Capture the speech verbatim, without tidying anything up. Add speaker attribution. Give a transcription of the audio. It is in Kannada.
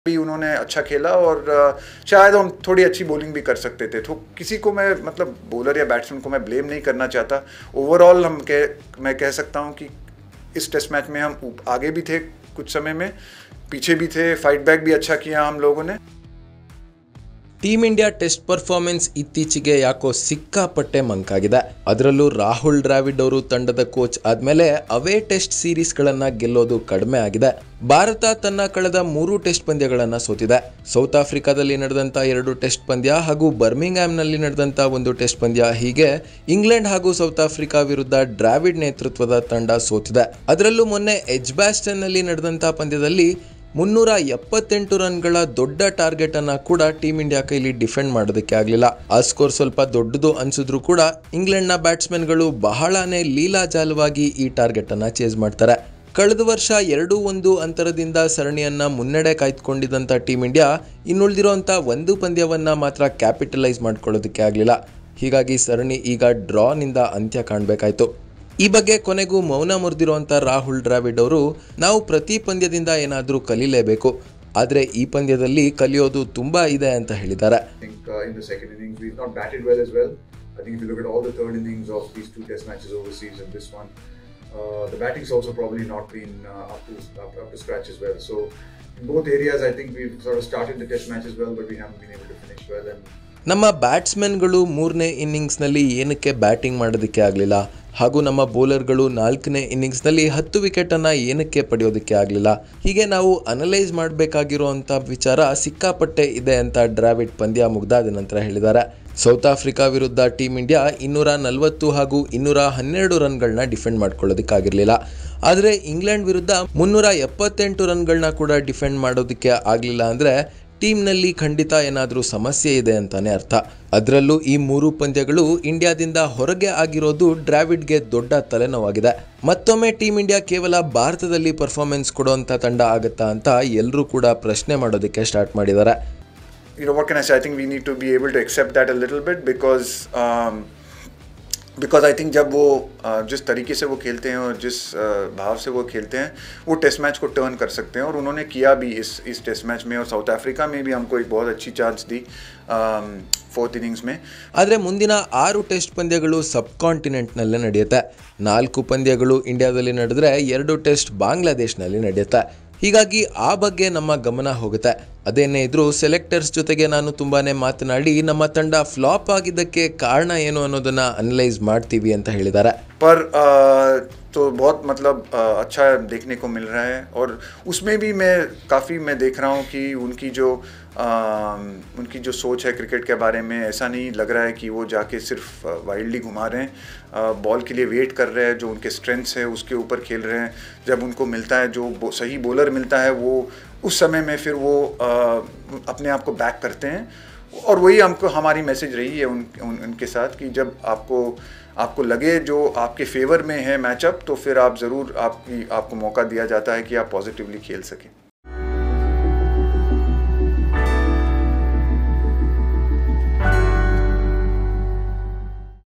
Speaker 1: भी उन्होंने अच्छा खेला और शायद हम थोड़ी अच्छी बॉलिंग भी कर सकते थे। तो किसी को मैं मतलब बॉलर या बैट्समैन को मैं ब्लेम नहीं करना चाहता। ओवरऑल हम कह मैं कह सकता हूं कि इस टेस्ट मैच में हम आगे भी थे, कुछ समय में पीछे भी थे, फाइट बैक भी अच्छा किया हम लोगों ने।
Speaker 2: ಟೀಮ್ ಇಂಡಿಯಾ ಟೆಸ್ಟ್ ಪರ್ಫಾರ್ಮೆನ್ಸ್ ಇತ್ತೀಚೆಗೆ ಯಾಕೋ ಸಿಕ್ಕಾಪಟ್ಟೆ ಮಂಕಾಗಿದೆ. ಅದರಲ್ಲೂ ರಾಹುಲ್ ದ್ರಾವಿಡ್ ಅವರು ತಂಡದ ಕೋಚ್ ಆದ್ಮೇಲೆ ಅವೇ ಟೆಸ್ಟ್ ಸೀರೀಸ್ಗಳನ್ನ ಗೆಲ್ಲೋದು ಕಡಿಮೆ ಆಗಿದೆ. ಭಾರತ ತನ್ನ ಕಳೆದ ಮೂರು ಟೆಸ್ಟ್ ಪಂದ್ಯಗಳನ್ನ ಸೋತಿದೆ. ಸೌತ್ ಆಫ್ರಿಕಾದಲ್ಲಿ ನಡೆದಂತ ಎರಡು ಟೆಸ್ಟ್ ಪಂದ್ಯ ಹಾಗೂ ಬರ್ಮಿಂಗ್ಹ್ಯಾಮ್ನಲ್ಲಿ ನಡೆದಂತ ಒಂದು ಟೆಸ್ಟ್ ಪಂದ್ಯ, ಹೀಗೆ ಇಂಗ್ಲೆಂಡ್ ಹಾಗೂ ಸೌತ್ ಆಫ್ರಿಕಾ ವಿರುದ್ಧ ದ್ರಾವಿಡ್ ನೇತೃತ್ವದ ತಂಡ ಸೋತಿದೆ. ಅದರಲ್ಲೂ ಮೊನ್ನೆ ಎಜ್ಬಾಸ್ಟನ್ ನಲ್ಲಿ ನಡೆದಂತ ಪಂದ್ಯದಲ್ಲಿ ಮುನ್ನೂರ ಎಪ್ಪತ್ತೆಂಟು ರನ್ಗಳ ದೊಡ್ಡ ಟಾರ್ಗೆಟ್ ಅನ್ನ ಕೂಡ ಟೀಮ್ ಇಂಡಿಯಾ ಕೈಲಿ ಡಿಫೆಂಡ್ ಮಾಡೋದಕ್ಕೆ ಆಗಲಿಲ್ಲ. ಆ ಸ್ಕೋರ್ ಸ್ವಲ್ಪ ದೊಡ್ಡದು ಅನ್ಸಿದ್ರು ಕೂಡ ಇಂಗ್ಲೆಂಡ್ನ ಬ್ಯಾಟ್ಸ್ಮನ್ಗಳು ಬಹಳನೇ ಲೀಲಾಜಾಲವಾಗಿ ಈ ಟಾರ್ಗೆಟ್ ಅನ್ನ ಚೇಸ್ ಮಾಡ್ತಾರೆ. ಕಳೆದ ವರ್ಷ ಎರಡು ಒಂದು ಅಂತರದಿಂದ ಸರಣಿಯನ್ನ ಮುನ್ನಡೆ ಕಾಯ್ದುಕೊಂಡಿದ್ದಂಥ ಟೀಮ್ ಇಂಡಿಯಾ ಇನ್ನುಳಿದಿರುವಂಥ ಒಂದು ಪಂದ್ಯವನ್ನ ಮಾತ್ರ ಕ್ಯಾಪಿಟಲೈಸ್ ಮಾಡ್ಕೊಳ್ಳೋದಕ್ಕೆ ಆಗಲಿಲ್ಲ. ಹೀಗಾಗಿ ಸರಣಿ ಈಗ ಡ್ರಾನಿಂದ ಅಂತ್ಯ ಕಾಣಬೇಕಾಯಿತು. ಈ ಬಗ್ಗೆ ಕೊನೆಗೂ ಮೌನ ಮುರಿದಿರುವಂಥ ರಾಹುಲ್ ದ್ರಾವಿಡ್ ಅವರು, ನಾವು ಪ್ರತಿ ಪಂದ್ಯದಿಂದ ಏನಾದರೂ ಕಲಿಲೇಬೇಕು, ಆದರೆ ಈ ಪಂದ್ಯದಲ್ಲಿ ಕಲಿಯೋದು ತುಂಬಾ ಇದೆ ಅಂತ ಹೇಳಿದ್ದಾರೆ. ನಮ್ಮ ಬ್ಯಾಟ್ಸ್ಮನ್ಗಳು ಮೂರನೇ ಇನ್ನಿಂಗ್ಸ್ನಲ್ಲಿ ಏನಕ್ಕೆ ಬ್ಯಾಟಿಂಗ್ ಮಾಡೋದಕ್ಕೆ ಆಗಲಿಲ್ಲ ಹಾಗೂ ನಮ್ಮ ಬೌಲರ್ಗಳು ನಾಲ್ಕನೇ ಇನ್ನಿಂಗ್ಸ್ನಲ್ಲಿ ಹತ್ತು ವಿಕೆಟನ್ನು ಏನಕ್ಕೆ ಪಡೆಯೋದಕ್ಕೆ ಆಗಲಿಲ್ಲ, ಹೀಗೆ ನಾವು ಅನಲೈಸ್ ಮಾಡಬೇಕಾಗಿರುವಂಥ ವಿಚಾರ ಸಿಕ್ಕಾಪಟ್ಟೆ ಇದೆ ಅಂತ ದ್ರಾವಿಡ್ ಪಂದ್ಯ ಮುಗ್ದಾದ ನಂತರ ಹೇಳಿದ್ದಾರೆ. ಸೌತ್ ಆಫ್ರಿಕಾ ವಿರುದ್ಧ ಟೀಮ್ ಇಂಡಿಯಾ ಇನ್ನೂರ ನಲವತ್ತು ಹಾಗೂ ಇನ್ನೂರ ಹನ್ನೆರಡು ರನ್ಗಳನ್ನ ಡಿಫೆಂಡ್ ಮಾಡ್ಕೊಳ್ಳೋದಕ್ಕಾಗಿರಲಿಲ್ಲ. ಆದರೆ ಇಂಗ್ಲೆಂಡ್ ವಿರುದ್ಧ ಮುನ್ನೂರ ಎಪ್ಪತ್ತೆಂಟು ರನ್ಗಳನ್ನ ಕೂಡ ಡಿಫೆಂಡ್ ಮಾಡೋದಕ್ಕೆ ಆಗಲಿಲ್ಲ ಅಂದರೆ ಟೀಮ್ನಲ್ಲಿ ಖಂಡಿತ ಏನಾದರೂ ಸಮಸ್ಯೆ ಇದೆ ಅಂತಾನೆ ಅರ್ಥ. ಅದರಲ್ಲೂ ಈ ಮೂರು ಪಂದ್ಯಗಳು ಇಂಡಿಯಾದಿಂದ ಹೊರಗೆ ಆಗಿರೋದು ದ್ರಾವಿಡ್ಗೆ ದೊಡ್ಡ ತಲೆನೋವಾಗಿದೆ. ಮತ್ತೊಮ್ಮೆ ಟೀಮ್ ಇಂಡಿಯಾ ಕೇವಲ ಭಾರತದಲ್ಲಿ ಪರ್ಫಾರ್ಮೆನ್ಸ್ ಕೊಡುವಂಥ ತಂಡ ಆಗುತ್ತಾ ಅಂತ ಎಲ್ಲರೂ ಕೂಡ ಪ್ರಶ್ನೆ ಮಾಡೋದಕ್ಕೆ ಸ್ಟಾರ್ಟ್ ಮಾಡಿದ್ದಾರೆ.
Speaker 1: You know, what can I say? I think we need to be able to accept that a little bit because um, because I think जब वो जिस तरीके से वो खेलते हैं और जिस भाव से वो खेलते हैं वो टेस्ट मैच को टर्न कर सकते हैं और उन्होंने किया भी इस इस टेस्ट मैच में. और साउथ अफ्रीका में भी हमको एक बहुत अच्छी चांस दी फोर्थ इनिंग्स में.
Speaker 2: ಆದರೆ ಮುಂದಿನ ಆರು ಟೆಸ್ಟ್ ಪಂದ್ಯಗಳು ಸಬ್ ಕಾಂಟಿನೆಂಟ್ನಲ್ಲೇ ನಡೆಯುತ್ತೆ. ನಾಲ್ಕು ಪಂದ್ಯಗಳು ಇಂಡಿಯಾದಲ್ಲಿ ನಡೆದ್ರೆ ಎರಡು ಟೆಸ್ಟ್ ಬಾಂಗ್ಲಾದೇಶ್ನಲ್ಲಿ ನಡೆಯುತ್ತೆ. ಹೀಗಾಗಿ ಆ ಬಗ್ಗೆ ನಮ್ಮ ಗಮನ ಹೋಗುತ್ತೆ. ಅದೇನೇ ಇದ್ರೂ ಸೆಲೆಕ್ಟರ್ಸ್ ಜೊತೆಗೆ ನಾನು ತುಂಬಾನೇ ಮಾತನಾಡಿ ನಮ್ಮ ತಂಡ ಫ್ಲಾಪ್ ಆಗಿದ್ದಕ್ಕೆ ಕಾರಣ ಏನು ಅನ್ನೋದನ್ನ ಅನಲೈಸ್ ಮಾಡ್ತೀವಿ ಅಂತ ಹೇಳಿದ್ದಾರೆ.
Speaker 1: पर तो बहुत मतलब अच्छा देखने को मिल रहा है और उसमें भी मैं काफ़ी मैं देख रहा हूँ कि उनकी जो आ, उनकी जो सोच है क्रिकेट के बारे में, ऐसा नहीं लग रहा है कि वो जाके सिर्फ वाइल्डली घुमा रहे हैं, बॉल के लिए वेट कर रहे हैं, जो उनके स्ट्रेंथ्स है उसके ऊपर खेल रहे हैं. जब उनको मिलता है जो सही बॉलर मिलता है वो उस समय में फिर वो आ, अपने आप को बैक करते हैं. और वही हमको हमारी मैसेज रही है उन, उन उनके साथ कि जब आपको आपको लगे जो आपके फेवर में है मैचअप तो फिर आप ज़रूर आपकी आपको मौका दिया जाता है कि आप पॉजिटिवली खेल सकें.